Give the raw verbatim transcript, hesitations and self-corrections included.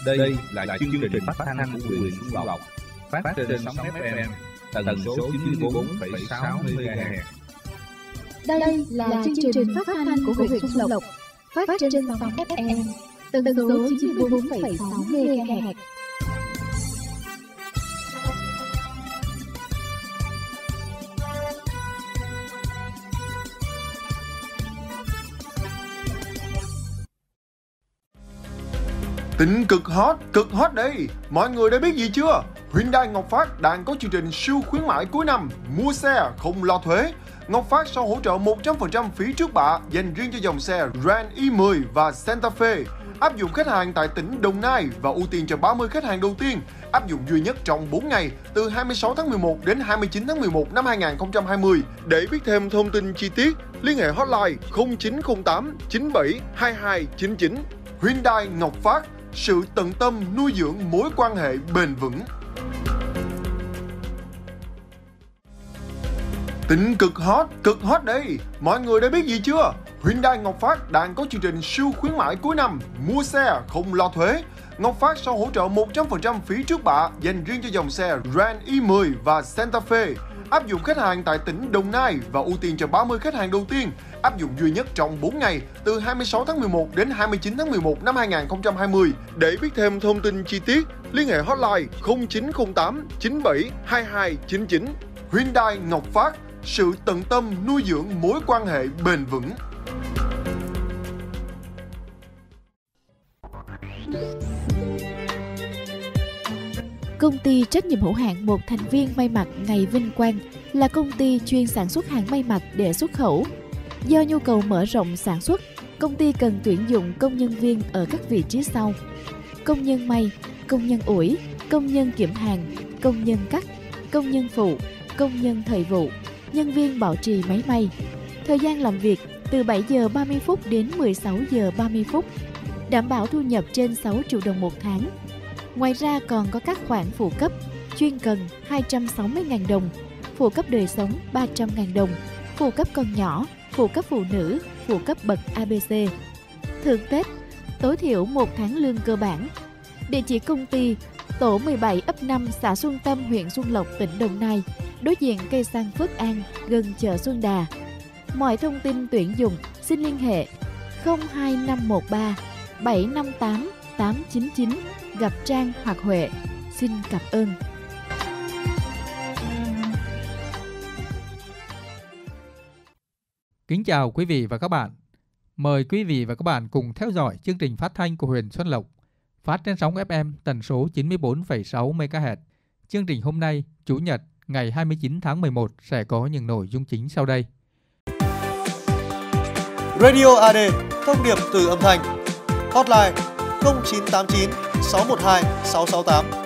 Đây là chương trình phát thanh của huyện Xuân Lộc, phát trên sóng ép em tần số chín mươi bốn phẩy sáu mê ga héc. Đây là chương trình phát thanh của huyện Xuân Lộc, phát trên sóng ép em tần số chín mươi bốn phẩy sáu mê ga héc. Tin cực hot, cực hot đây! Mọi người đã biết gì chưa? Hyundai Ngọc Phát đang có chương trình siêu khuyến mãi cuối năm, mua xe không lo thuế. Ngọc Phát sau hỗ trợ một trăm phần trăm phí trước bạ dành riêng cho dòng xe Ram i mười và Santa Fe. Áp dụng khách hàng tại tỉnh Đồng Nai và ưu tiên cho ba mươi khách hàng đầu tiên. Áp dụng duy nhất trong bốn ngày, từ hai mươi sáu tháng mười một đến hai mươi chín tháng mười một năm hai nghìn không trăm hai mươi. Để biết thêm thông tin chi tiết, liên hệ hotline không chín không tám chín bảy hai hai chín chín. Hyundai Ngọc Phát, sự tận tâm nuôi dưỡng mối quan hệ bền vững. Tin cực hot, cực hot đây! Mọi người đã biết gì chưa? Hyundai Ngọc Phát đang có chương trình siêu khuyến mãi cuối năm, mua xe không lo thuế. Ngọc Phát sau hỗ trợ một trăm phần trăm phí trước bạ dành riêng cho dòng xe Ram i mười và Santa Fe. Áp dụng khách hàng tại tỉnh Đồng Nai và ưu tiên cho ba mươi khách hàng đầu tiên. Áp dụng duy nhất trong bốn ngày, từ hai mươi sáu tháng mười một đến hai mươi chín tháng mười một năm hai nghìn không trăm hai mươi. Để biết thêm thông tin chi tiết, liên hệ hotline không chín không tám chín bảy hai hai chín chín. Hyundai Ngọc Phát, sự tận tâm nuôi dưỡng mối quan hệ bền vững. Công ty trách nhiệm hữu hạn một thành viên may mặc Ngày Vinh Quang là công ty chuyên sản xuất hàng may mặc để xuất khẩu. Do nhu cầu mở rộng sản xuất, công ty cần tuyển dụng công nhân viên ở các vị trí sau: công nhân may, công nhân ủi, công nhân kiểm hàng, công nhân cắt, công nhân phụ, công nhân thời vụ, nhân viên bảo trì máy may. Thời gian làm việc từ bảy giờ ba mươi phút đến mười sáu giờ ba mươi phút, đảm bảo thu nhập trên sáu triệu đồng một tháng. Ngoài ra còn có các khoản phụ cấp: chuyên cần hai trăm sáu mươi nghìn đồng, phụ cấp đời sống ba trăm nghìn đồng, phụ cấp con nhỏ, phụ cấp phụ nữ, phụ cấp bậc a bê xê. Thưởng Tết, tối thiểu một tháng lương cơ bản. Địa chỉ công ty: tổ mười bảy ấp năm xã Xuân Tâm, huyện Xuân Lộc, tỉnh Đồng Nai, đối diện cây xăng Phước An, gần chợ Xuân Đà. Mọi thông tin tuyển dụng xin liên hệ không hai năm một ba bảy năm tám tám chín chín, gặp Trang hoặc Huệ. Xin cảm ơn. Kính chào quý vị và các bạn. Mời quý vị và các bạn cùng theo dõi chương trình phát thanh của huyện Xuân Lộc, phát trên sóng ép em tần số chín mươi bốn phẩy sáu mê ga héc. Chương trình hôm nay, Chủ nhật, ngày hai mươi chín tháng mười một sẽ có những nội dung chính sau đây. Radio a đê, thông điệp từ âm thanh. Hotline không chín tám chín sáu một hai sáu sáu tám.